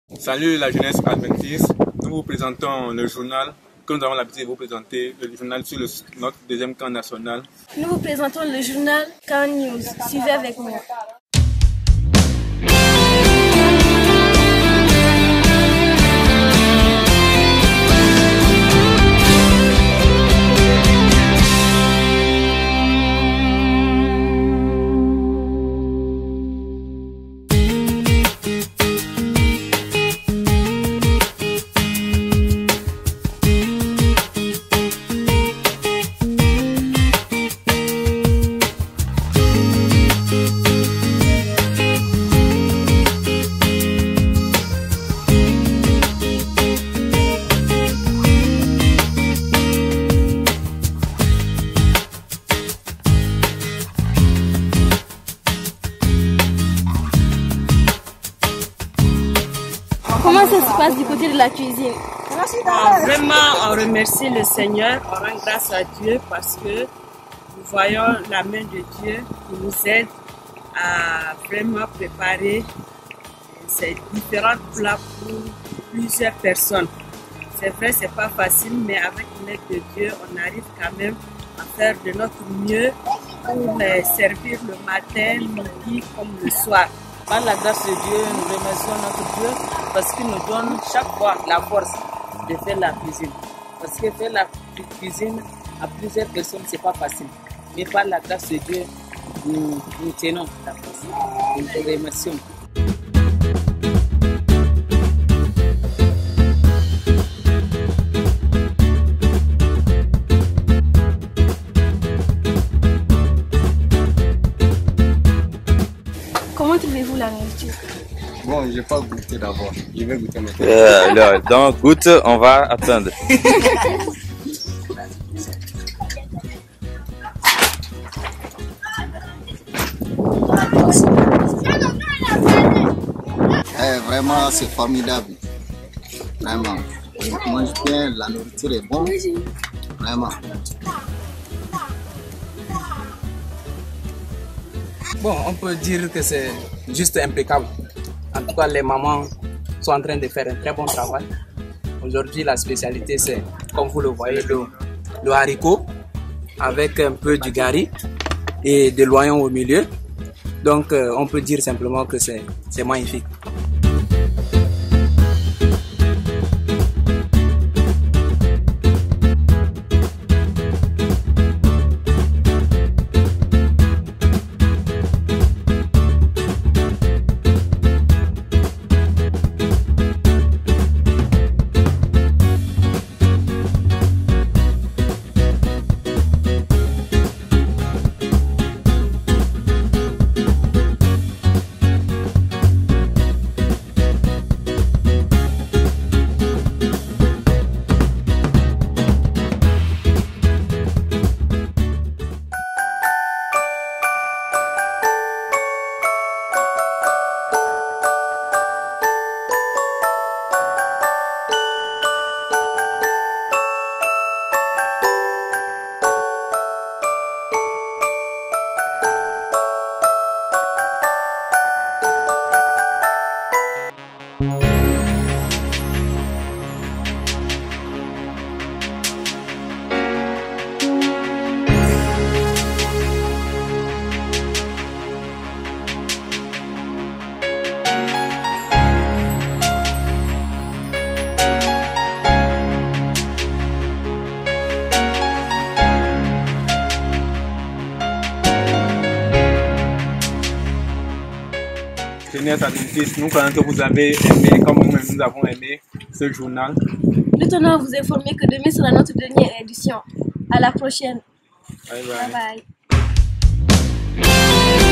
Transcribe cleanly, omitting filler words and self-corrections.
Salut la jeunesse adventiste, nous vous présentons le journal que nous avons l'habitude de vous présenter, le journal sur notre deuxième camp national. Nous vous présentons le journal Camp News, suivez avec moi. Comment ça se passe du côté de la cuisine? Vraiment, on remercie le Seigneur, on rend grâce à Dieu parce que nous voyons la main de Dieu qui nous aide à vraiment préparer ces différents plats pour plusieurs personnes. C'est vrai, c'est pas facile, mais avec l'aide de Dieu, on arrive quand même à faire de notre mieux pour les servir le matin, midi comme le soir. Par la grâce de Dieu, nous remercions notre Dieu parce qu'il nous donne chaque fois la force de faire la cuisine. Parce que faire la cuisine à plusieurs personnes, c'est pas facile. Mais par la grâce de Dieu, nous tenons la force. Nous te remercions. Comment trouvez-vous la nourriture? Bon, je n'ai pas goûté d'abord. Je vais goûter maintenant. Donc, goûte, on va attendre. Vraiment, c'est formidable. Vraiment. On mange bien, la nourriture est bonne. Vraiment. Bon, on peut dire que c'est juste impeccable. En tout cas, les mamans sont en train de faire un très bon travail. Aujourd'hui, la spécialité, c'est, comme vous le voyez, le haricot avec un peu du gari et de l'oignon au milieu. Donc, on peut dire simplement que c'est magnifique. Jeunesse adventiste, nous croyons que vous avez aimé, comme nous-mêmes nous avons aimé ce journal. Nous tenons à vous informer que demain sera notre dernière édition. À la prochaine. Bye bye. Bye bye.